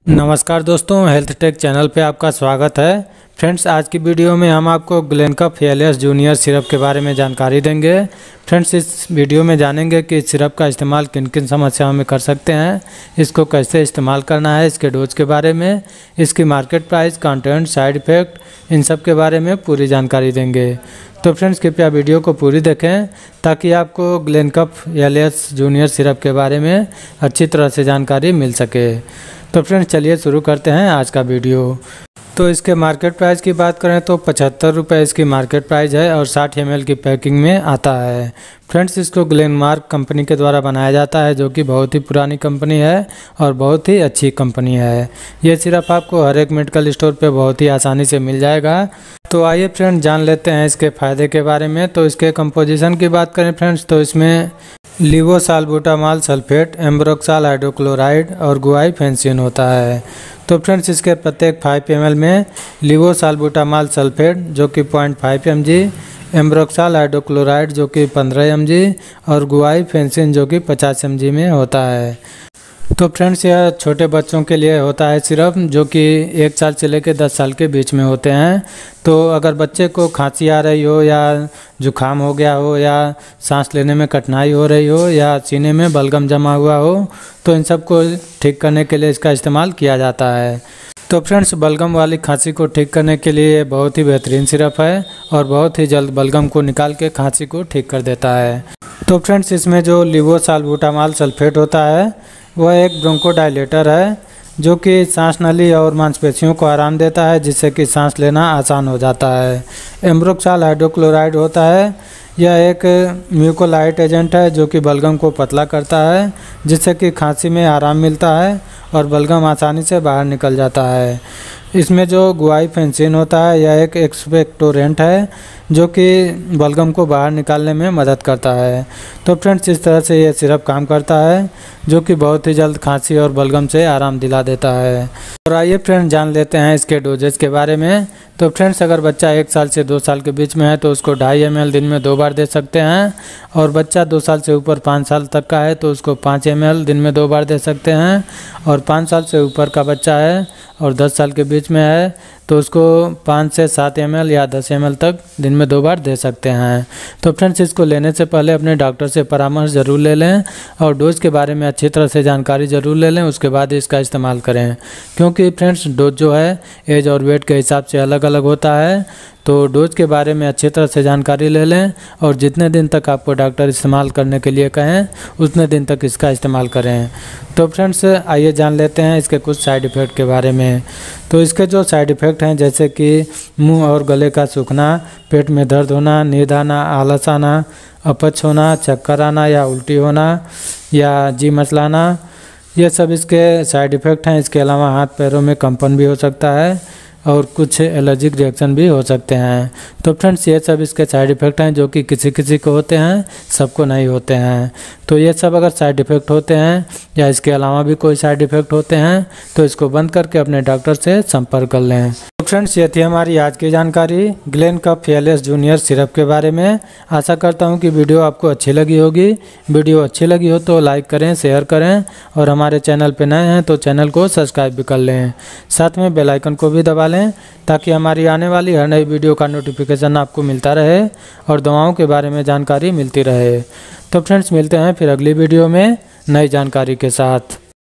नमस्कार दोस्तों, health take channel पे आपका स्वागत है। फ्रेंड्स, आज की वीडियो में हम आपको ग्लेनकफ एलियस जूनियर सिरप के बारे में जानकारी देंगे। फ्रेंड्स, इस वीडियो में जानेंगे कि इस सिरप का इस्तेमाल किन किन समस्याओं में कर सकते हैं, इसको कैसे इस्तेमाल करना है, इसके डोज के बारे में, इसकी market price, content, side effect, इन सब के बारे में पूरी जानकारी देंगे। तो फ्रेंड्स, कृपया वीडियो को पूरी देखें ताकि आपको ग्लेनकफ एलियस जूनियर सिरप के बारे में अच्छी तरह से जानकारी मिल सके। तो फ्रेंड्स, चलिए शुरू करते हैं आज का वीडियो। तो इसके मार्केट प्राइस की बात करें तो 75 रुपये इसकी मार्केट प्राइस है और 60 ml की पैकिंग में आता है। फ्रेंड्स, इसको ग्लेनमार्क कंपनी के द्वारा बनाया जाता है, जो कि बहुत ही पुरानी कंपनी है और बहुत ही अच्छी कंपनी है। ये सिरप आपको हर एक मेडिकल स्टोर पे बहुत ही आसानी से मिल जाएगा। तो आइए फ्रेंड्स, जान लेते हैं इसके फ़ायदे के बारे में। तो इसके कंपोजिशन की बात करें फ्रेंड्स, तो इसमें लिवोसाल्बुटामॉल सल्फेट, एम्ब्रोक्साल हाइड्रोक्लोराइड और गुआइफेंसिन होता है। तो फ्रेंड्स, इसके प्रत्येक 5 ml में लिवोसाल्बुटामॉल सल्फेट जो कि 0.5 mg, एम्ब्रोक्साल हाइड्रोक्लोराइड जो कि 15 mg और गुआइफेंसिन जो कि 50 mg में होता है। तो फ्रेंड्स, यह छोटे बच्चों के लिए होता है सिरप, जो कि 1 साल से लेकर 10 साल के बीच में होते हैं। तो अगर बच्चे को खांसी आ रही हो या जुखाम हो गया हो या सांस लेने में कठिनाई हो रही हो या सीने में बलगम जमा हुआ हो, तो इन सब को ठीक करने के लिए इसका इस्तेमाल किया जाता है। तो फ्रेंड्स, बलगम वाली खांसी को ठीक करने के लिए बहुत ही बेहतरीन सिरप है और बहुत ही जल्द बलगम को निकाल के खांसी को ठीक कर देता है। तो फ्रेंड्स, इसमें जो लिवोसाल्बुटामॉल सल्फेट होता है वह एक ब्रोंकोडायलेटर है, जो कि सांस नली और मांसपेशियों को आराम देता है, जिससे कि सांस लेना आसान हो जाता है। एम्ब्रोक्साल हाइड्रोक्लोराइड होता है, यह एक म्यूकोलाइट एजेंट है जो कि बलगम को पतला करता है, जिससे कि खांसी में आराम मिलता है और बलगम आसानी से बाहर निकल जाता है। इसमें जो गुआइफेंसिन होता है, यह एक एक्सपेक्टोरेंट है जो कि बलगम को बाहर निकालने में मदद करता है। तो फ्रेंड्स, इस तरह से यह सिरप काम करता है, जो कि बहुत ही जल्द खांसी और बलगम से आराम दिला देता है। और आइए फ्रेंड्स, जान लेते हैं इसके डोजेज के बारे में। तो फ्रेंड्स, अगर बच्चा 1 साल से 2 साल के बीच में है तो उसको 2.5 ml दिन में 2 बार दे सकते हैं, और बच्चा 2 साल से ऊपर 5 साल तक का है तो उसको 5 ml दिन में 2 बार दे सकते हैं, और 5 साल से ऊपर का बच्चा है और 10 साल के बीच में है तो उसको 5 से 7 ml या 10 ml तक दिन में 2 बार दे सकते हैं। तो फ्रेंड्स, इसको लेने से पहले अपने डॉक्टर से परामर्श ज़रूर ले लें और डोज के बारे में अच्छी तरह से जानकारी ज़रूर ले लें, उसके बाद इसका इस्तेमाल करें। क्योंकि फ्रेंड्स, डोज जो है एज और वेट के हिसाब से अलग अलग होता है, तो डोज के बारे में अच्छी तरह से जानकारी ले लें और जितने दिन तक आपको डॉक्टर इस्तेमाल करने के लिए कहें उतने दिन तक इसका इस्तेमाल करें। तो फ्रेंड्स, आइए जान लेते हैं इसके कुछ साइड इफ़ेक्ट के बारे में। तो इसके जो साइड इफ़ेक्ट हैं, जैसे कि मुंह और गले का सूखना, पेट में दर्द होना, नींद आना, आलस आना, अपच होना, चक्कर आना या उल्टी होना या जी मचलाना, ये सब इसके साइड इफ़ेक्ट हैं। इसके अलावा हाथ पैरों में कंपन भी हो सकता है और कुछ एलर्जिक रिएक्शन भी हो सकते हैं। तो फ्रेंड्स, ये सब इसके साइड इफ़ेक्ट हैं, जो कि किसी किसी को होते हैं, सबको नहीं होते हैं। तो ये सब अगर साइड इफ़ेक्ट होते हैं या इसके अलावा भी कोई साइड इफ़ेक्ट होते हैं तो इसको बंद करके अपने डॉक्टर से संपर्क कर लें। तो फ्रेंड्स, ये थी हमारी आज की जानकारी ग्लेनकफ एलियस जूनियर सिरप के बारे में। आशा करता हूँ कि वीडियो आपको अच्छी लगी होगी। वीडियो अच्छी लगी हो तो लाइक करें, शेयर करें, और हमारे चैनल पर नए हैं तो चैनल को सब्सक्राइब भी कर लें। साथ में बेल आइकन को भी दबा लें ताकि हमारी आने वाली हर नई वीडियो का नोटिफिकेशन आपको मिलता रहे और दवाओं के बारे में जानकारी मिलती रहे। तो फ्रेंड्स, मिलते हैं फिर अगली वीडियो में नई जानकारी के साथ।